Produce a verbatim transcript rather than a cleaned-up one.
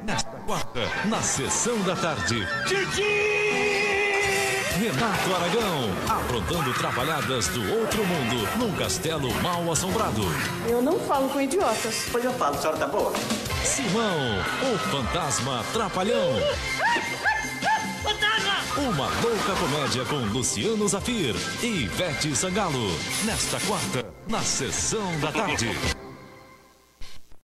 Nesta quarta, na sessão da tarde. Renato Aragão, aprontando trapalhadas do outro mundo, num castelo mal assombrado. Eu não falo com idiotas. Pois eu falo, a senhora tá boa? Simão, o fantasma trapalhão. Uma louca comédia com Luciano Zafir e Ivete Sangalo. Nesta quarta, na sessão da tarde.